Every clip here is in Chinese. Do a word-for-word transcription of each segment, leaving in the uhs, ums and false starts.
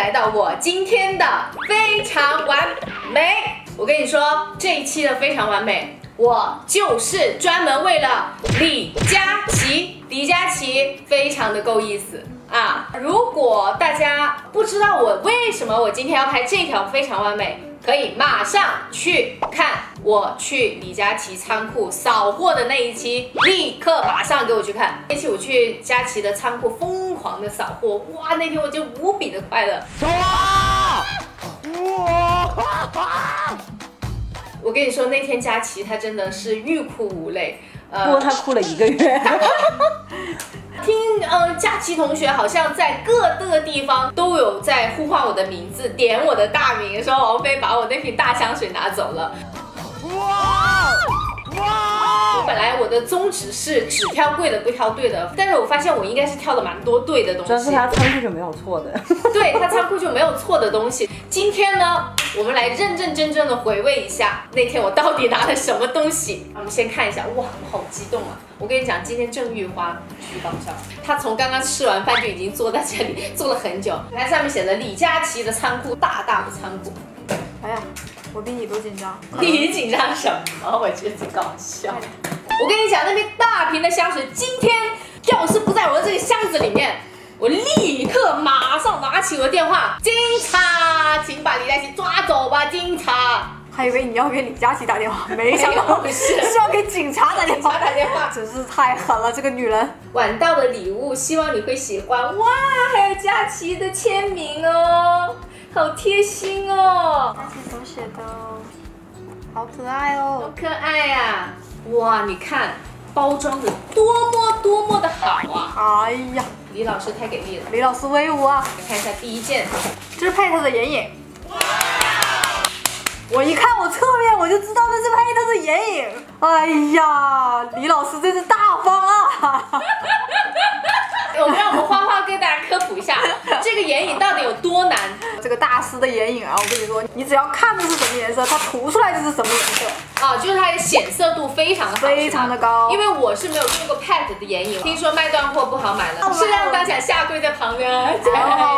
来到我今天的非常完美。我跟你说，这一期的非常完美，我就是专门为了李佳琦。李佳琦非常的够意思啊！如果大家不知道我为什么我今天要拍这条非常完美，可以马上去看我去李佳琦仓库扫货的那一期，立刻马上给我去看。那期我去佳琦的仓库疯狂的扫货，哇，那天我就无比的快乐。哇！我跟你说，那天佳琦他真的是欲哭无泪。 不过他哭了一个月。 听，呃，佳琦同学好像在各个地方都有在呼唤我的名字，点我的大名，说王菲把我那瓶大香水拿走了。哇！哇！我本来我的宗旨是只挑贵的不挑对的，但是我发现我应该是挑了蛮多对的东西。 主要是他仓库就没有错的。 对，他仓库就没有错的东西。今天呢，我们来认认真真的回味一下那天我到底拿了什么东西。我们先看一下，哇，我好激动啊！我跟你讲，今天郑玉花巨搞笑，她从刚刚吃完饭就已经坐在这里坐了很久。你看上面写的李佳琦的仓库，大大的仓库。 哎呀，我比你都紧张。 你紧张什么？我觉得挺搞笑。我跟你讲，那瓶大瓶的香水，今天要是不在我的这个箱子里面，我立刻马上拿起我的电话，警察，请把李佳琦抓走吧，警察。 还以为你要给李佳琦打电话，没想到是是要给警察打电话。 打电话， 真是太狠了，这个女人。 晚到的礼物，希望你会喜欢。哇，还有佳琦的签名哦，好贴心哦。 佳琦手写的，好可爱哦， 好可爱呀、啊！哇，你看包装的多么多么的好啊！ 哎呀， 李老师太给力了， 李老师威武啊！ 来看一下第一件， 这是佩特的眼影。我一看我侧面我就知道那是佩特的眼影。哎呀，李老师真是大方啊！ 我们让我们花花跟大家科普一下，这个眼影到底有多难。 这个大师的眼影啊，我跟你说，你只要看的是什么颜色，它涂出来就是什么颜色。 啊，就是它的显色度非常的好， 非常的高。因为我是没有用过 P E T 的眼影，听说卖断货不好买了，是让大家下跪在旁边，真的，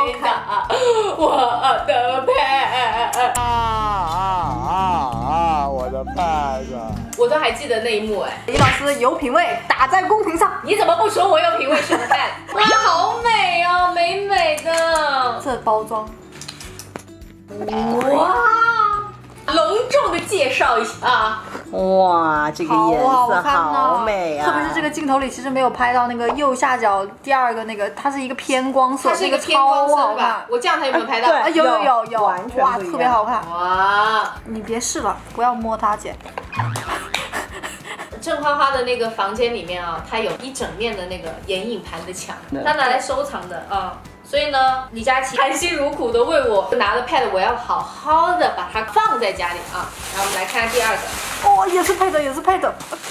我的 P E T 啊啊啊！我的 P E T， 我都还记得那一幕哎。 李老师有品味，打在公屏上。 你怎么不说我有品味选的 P E T？ 哇，好美哦，美美的。 这包装， 哇！隆重的介绍一下啊！ 哇，这个颜色好美啊！ 特别是这个镜头里，其实没有拍到那个右下角第二个那个，它是一个偏光色， 它是一个偏光色是吧？我这样它有没有拍到？ 啊，有有有有， 完全哇，特别好看！ 哇！ 你别试了，不要摸它，姐。 郑花花的那个房间里面啊，它有一整面的那个眼影盘的墙，它拿来收藏的啊。所以呢，李佳琦含辛茹苦的为我拿了 P E T， 我要好好的把它放在家里啊。然后我们来看看第二个， 哦，也是配的，也是配的。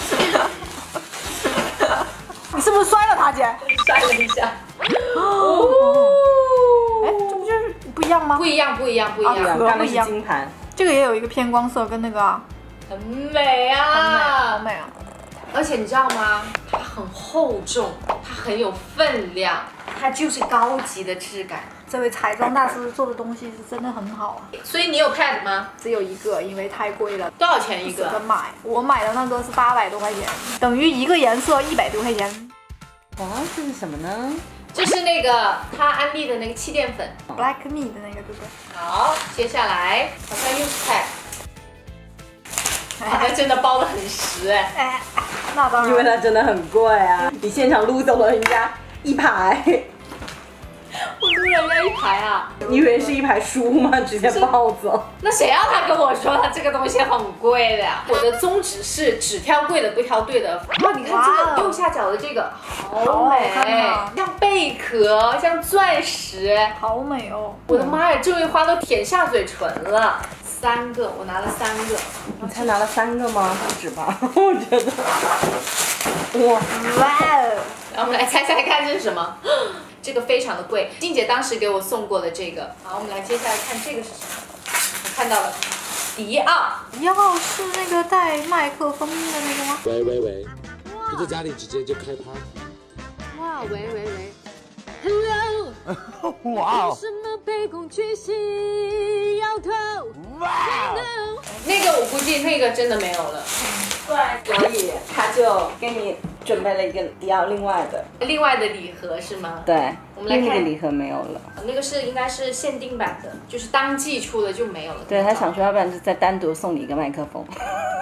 你是不是摔了它，姐？ 摔了一下。 哦，哎，这不就是不一样吗？ 不一样，不一样，不一样， 刚才是金盘。 这个也有一个偏光色，跟那个啊， 很美啊， 很美，很美啊。 而且你知道吗？它很厚重，它很有分量，它就是高级的质感。 这位彩妆大师做的东西是真的很好啊。 所以你有 P E T 吗？ 只有一个，因为太贵了。 多少钱一个？ 不买，我买的那个是八百多块钱，等于一个颜色一百多块钱。 哇，这是什么呢？ 这是那个他安利的那个气垫粉 ，Black Me 的那个，对不对？ 好，接下来好像又是 P E T。好像真的包得很实哎， 哎，那当然， 因为它真的很贵啊！你现场撸走了人家一排， 我撸人家一排啊！ 你以为是一排书吗？直接抱走。 那谁要他跟我说他这个东西很贵的呀？我的宗旨是只挑贵的不挑对的。哇，你看这个右下角的这个，好美，像贝壳，像钻石， 好美哦！ 我的妈呀，郑玉花都舔下嘴唇了。三个，我拿了三个。 你才拿了三个吗？不止吧？我觉得。哇哇！然后我们来猜猜看这是什么？这个非常的贵，静姐当时给我送过的这个。好，我们来接下来看这个是什么？我看到了，迪奥。 迪奥是那个带麦克风的那个吗？ 喂喂喂，不在家里直接就开趴。 哇，喂喂喂 ，Hello。 哇哦！ 什么卑躬屈膝摇头？ 哇！ 那个我估计那个真的没有了。 对，所以他就给你准备了一个迪奥另外的。 另外的礼盒是吗？ 对， 我们来看那个礼盒没有了。 那个是应该是限定版的，就是当季出的就没有了。 对他想说，要不然就再单独送你一个麦克风。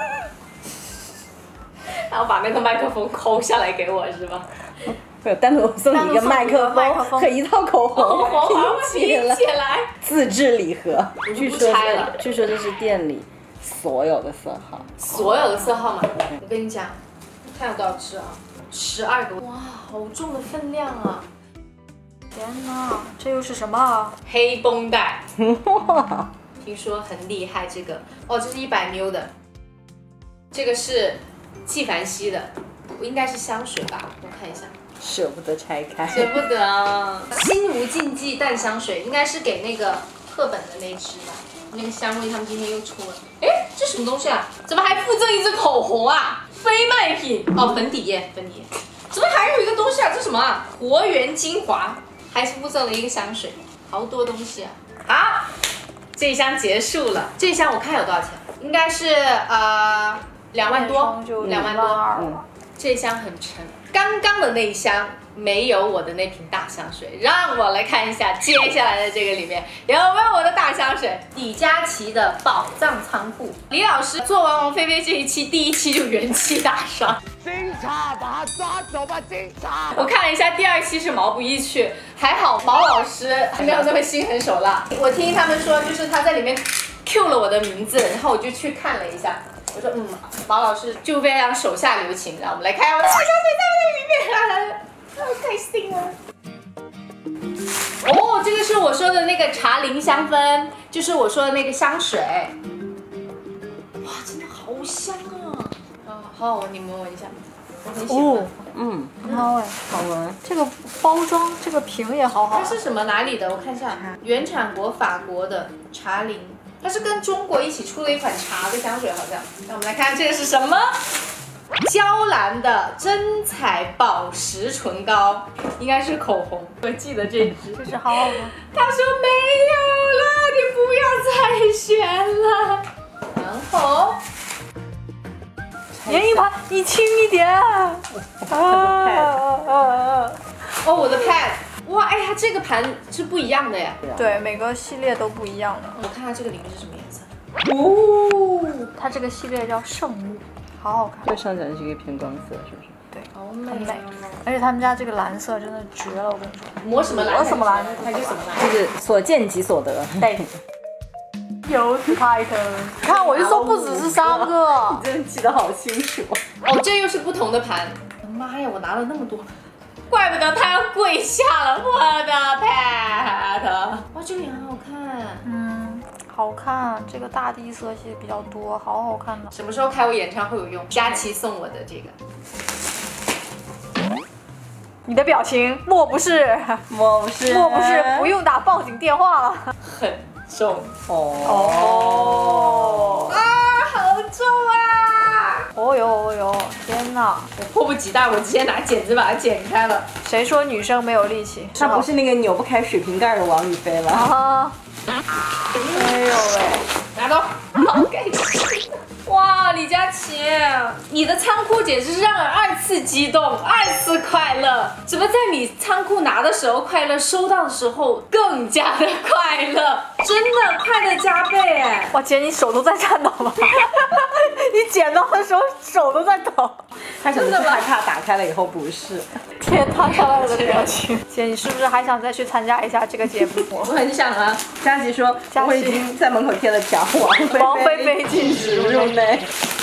然后把那个麦克风抠下来给我是吧？ 没有，单独送你一个麦克风和一套口红，拼起来， 起来， 自制礼盒。据说拆了， 据说这是店里所有的色号， 所有的色号码。我跟你讲，看有多少只啊？十二个，哇，好重的分量啊！ 天哪，这又是什么？ 黑绷带，听说很厉害。这个哦，这是一百 ml 的，这个是纪梵希的，应该是香水吧？我看一下。 舍不得拆开， 舍不得啊！心无禁忌淡香水，应该是给那个赫本的那支吧？那个香味他们今天又出了。哎，这什么东西啊？怎么还附赠一支口红啊？非卖品哦，粉底液，粉底液。怎么还有一个东西啊？这什么啊？活源精华，还附赠了一个香水，好多东西啊！好，这一箱结束了。这一箱我看有多少钱？应该是呃两万多，两万多。 嗯， 这一箱很沉。刚刚的那一箱没有我的那瓶大香水，让我来看一下接下来的这个里面有没有我的大香水。李佳琦的宝藏仓库，李老师做完王菲菲这一期，第一期就元气大伤。 警察，把他抓走吧，警察！ 我看了一下，第二期是毛不易去，还好毛老师没有那么心狠手辣。我听他们说，就是他在里面 Q 了我的名字，然后我就去看了一下。我说嗯，毛老师就非常手下留情，让我们来看我的大香水在那里面，好开心啊！哦，这个是我说的那个茶灵香氛，就是我说的那个香水。哇，真的好香啊！啊，好，你们闻一下，我很喜欢。 哦， 嗯， 很好哎， 好闻。 这个包装，这个瓶也好好它。是什么哪里的？我看一下，原产国法国的茶灵。它是跟中国一起出了一款茶的香水，好像。那我们来看这个是什么？娇兰的真彩宝石唇膏，应该是口红。我记得这支， 这是好好的。 他说没有了，你不要再选了。然后眼影盘，你轻一点。啊啊啊！ 哦，我的 pad， 哇，哎，它这个盘是不一样的耶。 对，每个系列都不一样的。 我看它这个里面是什么颜色？哦， 它这个系列叫圣木，好好看。 这上角是一个偏光色，是不是？ 对， 好很美美。而且他们家这个蓝色真的绝了，我跟你说。 抹什么蓝？ 抹什么蓝？ 还是什么蓝？ 就是所见即所得。 对。有此派特，你看我就说不只是三个， 你真的记得好清楚。 哦，这又是不同的盘。妈呀，我拿了那么多，怪不得他要跪下了。我的 pad， 哇，这个也很好看。 嗯，好看，这个大地色系比较多，好好看的。 什么时候开我演唱会有用？佳琪送我的这个。 你的表情，莫不是？ 莫不是？ 莫不是不用打报警电话了？ 很重哦啊，好重啊！ 哦哟哦哟，天哪！ 我迫不及待，我直接拿剪子把它剪开了。 谁说女生没有力气？ 她不是那个扭不开水瓶盖的王宇飞了。 啊！哎呦喂！ 拿到，好开心！哇，李佳琦，你的仓库简直是让人二次激动，二次快乐。怎么在你仓库拿的时候快乐，收到的时候更加的快乐？真的快乐加倍哎！ 哇姐，你手都在颤抖吗？你捡到的时候手都在抖。 他可能是害怕打开了以后不是。 天，他看到我的表情。姐，你是不是还想再去参加一下这个节目？ 我很想啊。 佳琪说， 佳琪我已经在门口贴了条， 王菲菲禁止入内。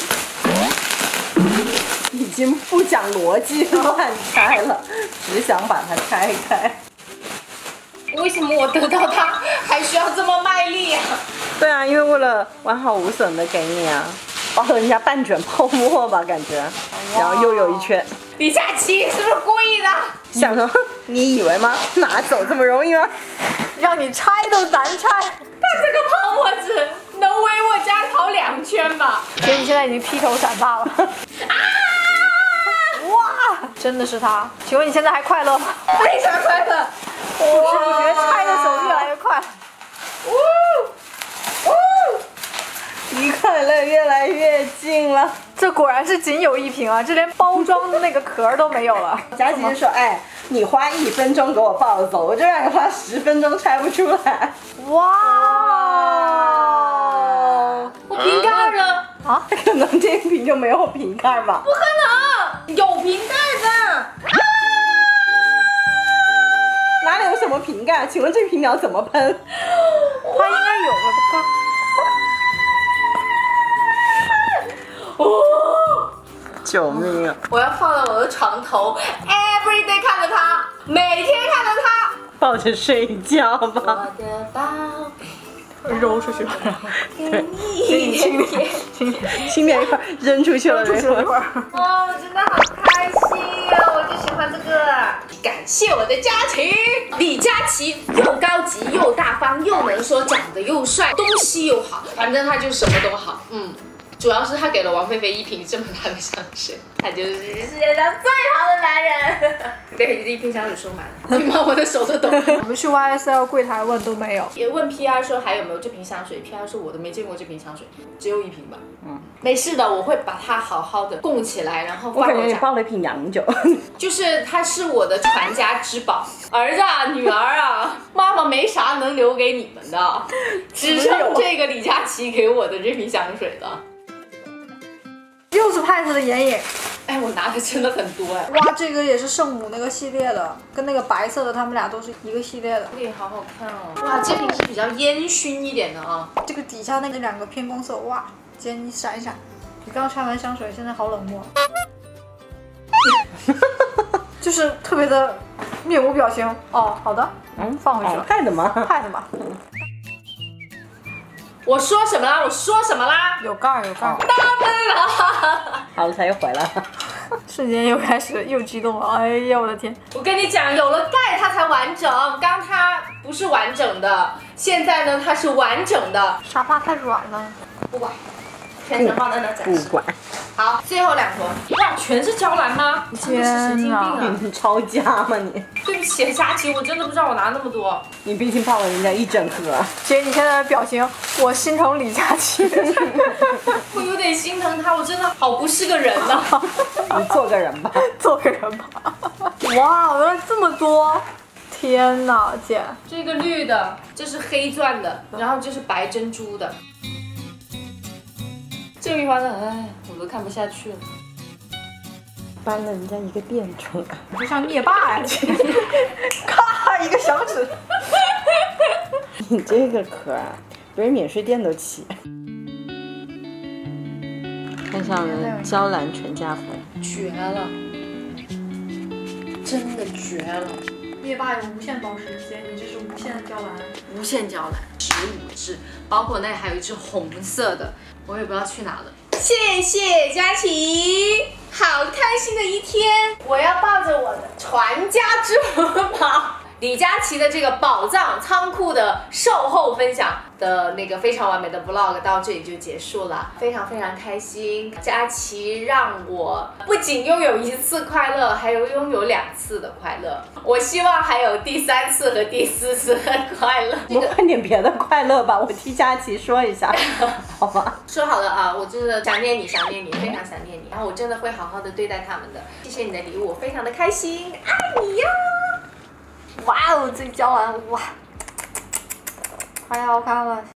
已经不讲逻辑乱拆了，只想把它拆开。 为什么我得到它还需要这么卖力啊？ 对啊，因为为了完好无损的给你啊，包括人家半卷泡沫吧，感觉，然后又有一圈。 李佳琦是不是故意的？ 想说，哼，你以为吗？拿走这么容易吗？ 让你拆都难拆。 他这个泡沫纸能围我家跑两圈吧？ 姐，你现在已经披头散发了。啊！哇，真的是他。请问你现在还快乐吗？ 非常快乐。 不知不觉拆的手越来越快。 离快乐越来越近了。 这果然是仅有一瓶啊，这连包装的那个壳都没有了。 佳琪就说：“哎，你花一分钟给我抱走，我就让你花十分钟拆不出来。” 哇！ 我瓶盖呢？ 啊， 可能这一瓶就没有瓶盖吧？ 不可能，有瓶盖的。 哪里有什么瓶盖？请问这瓶你要怎么喷？ 它应该有了吧？ 哦， 救命啊！ 我要放在我的床头 ，every day 看着它，每天看着它， 抱着睡觉吧。 我的宝贝， 揉出去了， 给你一点点。 轻点一块扔出去了， 出去了一会儿。 哦，我真的好开心啊！我就喜欢这个。感谢我的佳琪，李佳琦又高级又大方又能说，长得又帅，东西又好，反正他就什么都好。嗯。主要是他给了王菲菲一瓶这么大的香水，他就是世界上最好的男人。对，这一瓶香水收满了，你妈我的手都抖。 我们去 Y S L 柜台问都没有， 也问 P R 说还有没有这瓶香水 ，P R 说我都没见过这瓶香水，只有一瓶吧。嗯，没事的，我会把它好好的供起来，然后我感觉你放我家。 抱了一瓶洋酒， 就是它是我的传家之宝，儿子啊，女儿啊，妈妈没啥能留给你们的，只剩这个李佳琦给我的这瓶香水了。 又是派特的眼影。 哎，我拿的真的很多哎。 哇，这个也是圣母那个系列的，跟那个白色的他们俩都是一个系列的。 这个好好看哦。哇，这瓶是比较烟熏一点的啊。 这个底下那两个偏光色，哇，尖一闪一闪。你刚拆完香水，现在好冷漠，就是特别的面无表情。哦，好的，嗯，放回去了。 派的吗？ 派的嘛。 我说什么啦？我说什么啦？ 有盖儿有盖儿。 大奔了。 好了，他又回来了。 瞬间又开始又激动了，哎呀，我的天！ 我跟你讲，有了盖它才完整，刚它不是完整的，现在呢它是完整的。 沙发太软了。 不管，全程放在那展示。 不管。 好，最后两坨。哇，全是娇兰吗？你真的是神经病啊！ 你抄家吗你？ 对不起，佳琪，我真的不知道我拿那么多。 你毕竟抱了人家一整盒。 姐，你现在的表情，我心疼李佳琦。 我有点心疼他，我真的好不是个人呐、啊。 你做个人吧， 做个人吧。哇，原来这么多！天哪，姐， 这个绿的，这是黑钻的，然后这是白珍珠的。这个花的，哎，我都看不下去了。 搬了人家一个店出来， 就像灭霸呀！咔，一个响指。 你这个壳啊，别人免税店都起。看上了娇兰全家福， 绝了，真的绝了！ 灭霸有无限宝石姐，你这是无限的娇兰， 无限娇兰，十五只，包括那还有一只红色的，我也不知道去哪了。谢谢佳琪，好开心的一天！我要抱着我的传家之宝李佳琦的这个宝藏仓库的售后分享的那个非常完美的 vlog 到这里就结束了，非常非常开心。佳琦让我不仅拥有一次快乐，还有拥有两次的快乐。我希望还有第三次和第四次的快乐。 我们换点别的快乐吧，我替佳琦说一下，好吧？ 说好了啊，我真的想念你，想念你，非常想念你。然后我真的会好好的对待他们的。谢谢你的礼物，我非常的开心，爱你呀！ 哇哦，这娇兰哇，太好看了。